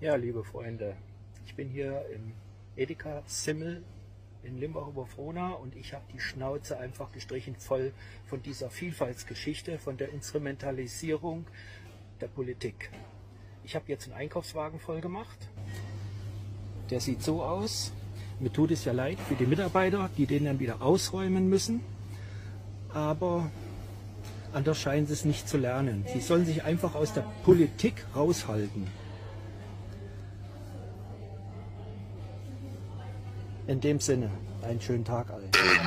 Ja, liebe Freunde, ich bin hier im Edeka Simmel in Limbach-Oberfrohna und ich habe die Schnauze einfach gestrichen voll von dieser Vielfaltsgeschichte, von der Instrumentalisierung der Politik. Ich habe jetzt einen Einkaufswagen voll gemacht. Der sieht so aus. Mir tut es ja leid für die Mitarbeiter, die den dann wieder ausräumen müssen. Aber anders scheinen sie es nicht zu lernen. Sie sollen sich einfach aus der Politik raushalten. In dem Sinne, einen schönen Tag allen.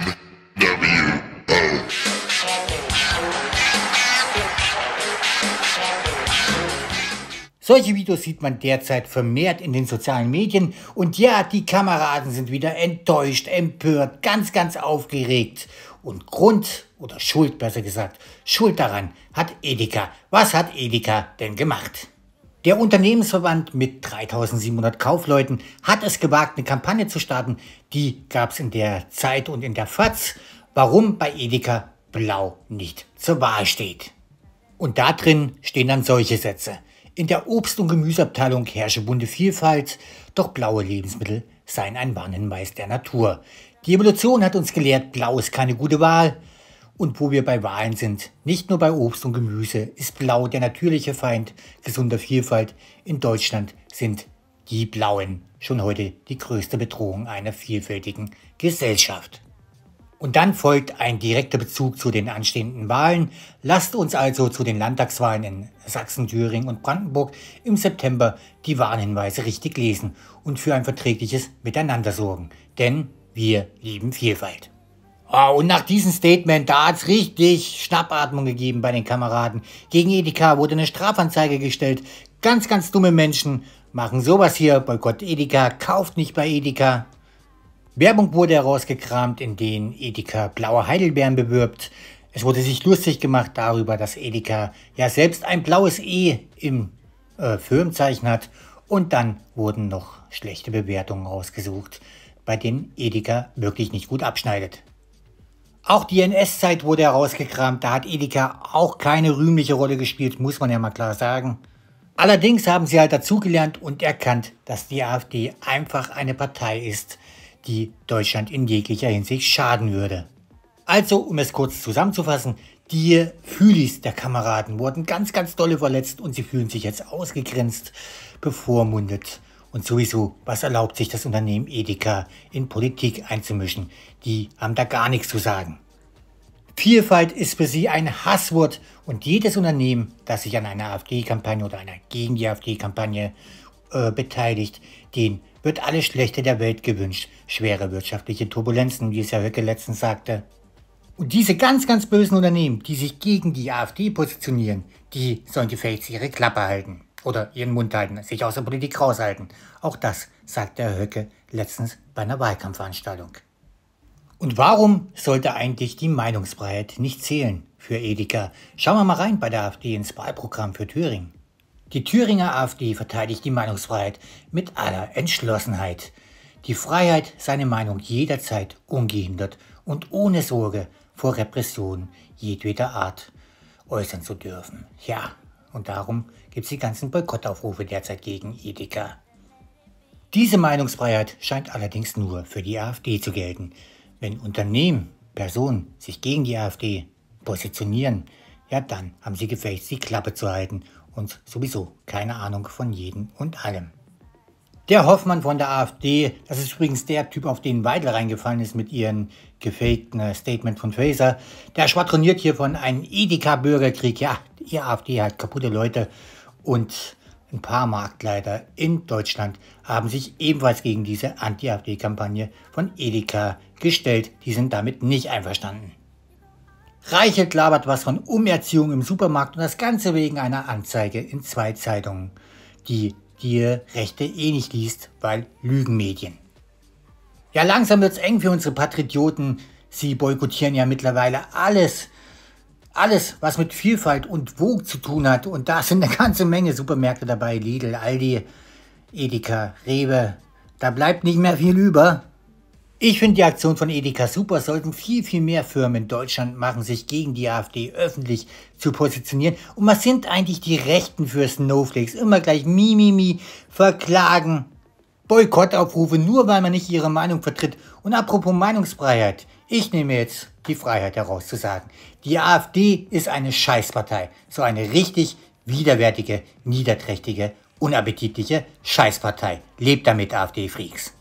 Solche Videos sieht man derzeit vermehrt in den sozialen Medien und ja, die Kameraden sind wieder enttäuscht, empört, ganz aufgeregt. Und Grund oder Schuld, besser gesagt, Schuld daran hat Edeka. Was hat Edeka denn gemacht? Der Unternehmensverband mit 3700 Kaufleuten hat es gewagt, eine Kampagne zu starten. Die gab es in der Zeit und in der FAZ, warum bei Edeka Blau nicht zur Wahl steht. Und da drin stehen dann solche Sätze. In der Obst- und Gemüseabteilung herrsche bunte Vielfalt, doch blaue Lebensmittel seien ein Warnhinweis der Natur. Die Evolution hat uns gelehrt, blau ist keine gute Wahl. Und wo wir bei Wahlen sind, nicht nur bei Obst und Gemüse, ist Blau der natürliche Feind gesunder Vielfalt. In Deutschland sind die Blauen schon heute die größte Bedrohung einer vielfältigen Gesellschaft. Und dann folgt ein direkter Bezug zu den anstehenden Wahlen. Lasst uns also zu den Landtagswahlen in Sachsen, Thüringen und Brandenburg im September die Warnhinweise richtig lesen und für ein verträgliches Miteinander sorgen. Denn wir lieben Vielfalt. Oh, und nach diesem Statement, da hat es richtig Schnappatmung gegeben bei den Kameraden. Gegen Edeka wurde eine Strafanzeige gestellt. Ganz dumme Menschen machen sowas hier. Boykott Edeka, kauft nicht bei Edeka. Werbung wurde herausgekramt, in denen Edeka blaue Heidelbeeren bewirbt. Es wurde sich lustig gemacht darüber, dass Edeka ja selbst ein blaues E im Firmenzeichen hat. Und dann wurden noch schlechte Bewertungen rausgesucht, bei denen Edeka wirklich nicht gut abschneidet. Auch die NS-Zeit wurde herausgekramt, da hat Edeka auch keine rühmliche Rolle gespielt, muss man ja mal klar sagen. Allerdings haben sie halt dazugelernt und erkannt, dass die AfD einfach eine Partei ist, die Deutschland in jeglicher Hinsicht schaden würde. Also, um es kurz zusammenzufassen, die Fühlis der Kameraden wurden ganz dolle verletzt und sie fühlen sich jetzt ausgegrenzt, bevormundet. Und sowieso, was erlaubt sich das Unternehmen Edeka in Politik einzumischen? Die haben da gar nichts zu sagen. Vielfalt ist für sie ein Hasswort und jedes Unternehmen, das sich an einer AfD-Kampagne oder einer gegen die AfD-Kampagne beteiligt, denen wird alles Schlechte der Welt gewünscht. Schwere wirtschaftliche Turbulenzen, wie es ja Höcke letztens sagte. Und diese ganz bösen Unternehmen, die sich gegen die AfD positionieren, die sollen gefälligst ihre Klappe halten. Oder ihren Mund halten, sich aus der Politik raushalten. Auch das sagte Herr Höcke letztens bei einer Wahlkampfveranstaltung. Und warum sollte eigentlich die Meinungsfreiheit nicht zählen für Edeka? Schauen wir mal rein bei der AfD ins Wahlprogramm für Thüringen. Die Thüringer AfD verteidigt die Meinungsfreiheit mit aller Entschlossenheit. Die Freiheit, seine Meinung jederzeit ungehindert und ohne Sorge vor Repression jedweder Art äußern zu dürfen. Ja, und darum gibt es die ganzen Boykottaufrufe derzeit gegen Edeka. Diese Meinungsfreiheit scheint allerdings nur für die AfD zu gelten. Wenn Unternehmen, Personen sich gegen die AfD positionieren, ja dann haben sie gefälligst die Klappe zu halten und sowieso keine Ahnung von jedem und allem. Der Hoffmann von der AfD, das ist übrigens der Typ, auf den Weidel reingefallen ist mit ihren gefakten Statement von Faeser, der schwadroniert hier von einem Edeka-Bürgerkrieg. Ja, die AfD hat kaputte Leute und ein paar Marktleiter in Deutschland haben sich ebenfalls gegen diese Anti-AfD-Kampagne von Edeka gestellt. Die sind damit nicht einverstanden. Reichelt labert was von Umerziehung im Supermarkt und das Ganze wegen einer Anzeige in 2 Zeitungen, die Rechte eh nicht liest, weil Lügenmedien. Ja, langsam wird's eng für unsere Patrioten. Sie boykottieren ja mittlerweile alles, was mit Vielfalt und Vogue zu tun hat. Und da sind eine ganze Menge Supermärkte dabei. Lidl, Aldi, Edeka, Rewe. Da bleibt nicht mehr viel über. Ich finde die Aktion von Edeka super, sollten viel, viel mehr Firmen in Deutschland machen, sich gegen die AfD öffentlich zu positionieren. Und was sind eigentlich die Rechten für Snowflakes? Immer gleich verklagen, Boykottaufrufe, nur weil man nicht ihre Meinung vertritt. Und apropos Meinungsfreiheit, ich nehme jetzt die Freiheit heraus zu sagen, die AfD ist eine Scheißpartei. So eine richtig widerwärtige, niederträchtige, unappetitliche Scheißpartei. Lebt damit, AfD-Freaks.